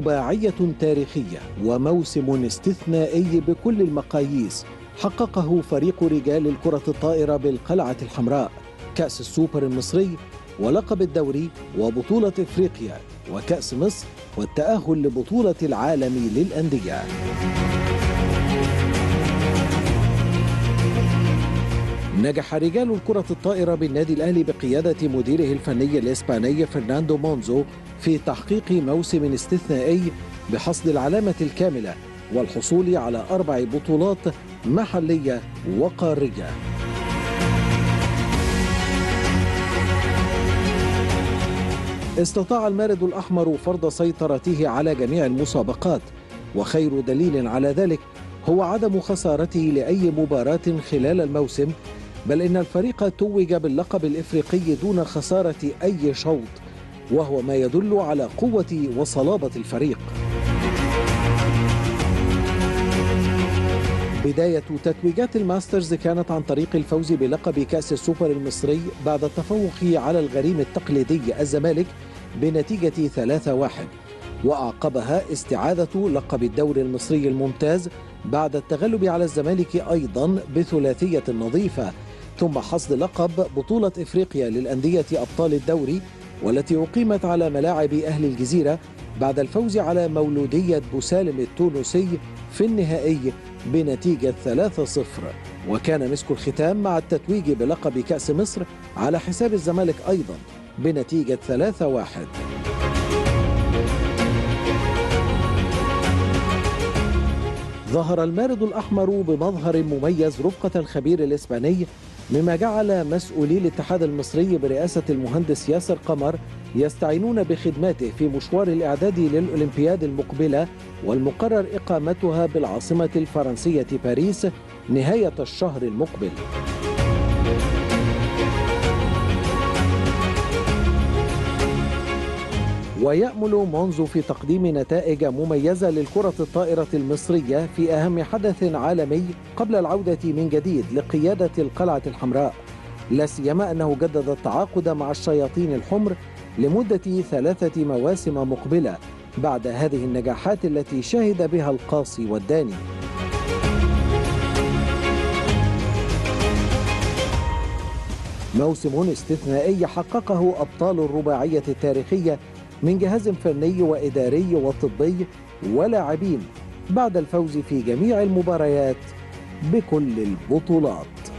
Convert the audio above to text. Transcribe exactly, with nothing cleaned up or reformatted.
رباعية تاريخية وموسم استثنائي بكل المقاييس حققه فريق رجال الكرة الطائرة بالقلعة الحمراء: كأس السوبر المصري ولقب الدوري وبطولة إفريقيا وكأس مصر والتأهل لبطولة العالم للأندية. نجح رجال الكرة الطائرة بالنادي الأهلي بقيادة مديره الفني الإسباني فرناندو مونزو في تحقيق موسم استثنائي بحصد العلامة الكاملة والحصول على أربع بطولات محلية وقارية. استطاع المارد الأحمر فرض سيطرته على جميع المسابقات، وخير دليل على ذلك هو عدم خسارته لأي مباراة خلال الموسم، بل إن الفريق توج باللقب الإفريقي دون خسارة أي شوط، وهو ما يدل على قوة وصلابة الفريق. بداية تتويجات الماسترز كانت عن طريق الفوز بلقب كأس السوبر المصري بعد التفوق على الغريم التقليدي الزمالك بنتيجة ثلاثة واحد، وأعقبها استعادة لقب الدوري المصري الممتاز بعد التغلب على الزمالك أيضا بثلاثية نظيفة، ثم حصد لقب بطولة إفريقيا للأندية أبطال الدوري والتي أقيمت على ملاعب أهل الجزيرة بعد الفوز على مولودية بوسالم التونسي في النهائي بنتيجة ثلاثة صفر. وكان مسك الختام مع التتويج بلقب كأس مصر على حساب الزمالك أيضا بنتيجة ثلاثة واحد. ظهر المارد الأحمر بمظهر مميز رفقة الخبير الإسباني، مما جعل مسؤولي الاتحاد المصري برئاسة المهندس ياسر قمر يستعينون بخدماته في مشوار الإعداد للأولمبياد المقبلة والمقرر إقامتها بالعاصمة الفرنسية باريس نهاية الشهر المقبل. ويأمل مونزو في تقديم نتائج مميزة للكرة الطائرة المصرية في أهم حدث عالمي قبل العودة من جديد لقيادة القلعة الحمراء، لا سيما أنه جدد التعاقد مع الشياطين الحمر لمدة ثلاثة مواسم مقبلة بعد هذه النجاحات التي شهد بها القاصي والداني. موسم استثنائي حققه أبطال الرباعية التاريخية من جهاز فني وإداري وطبي ولاعبين بعد الفوز في جميع المباريات بكل البطولات.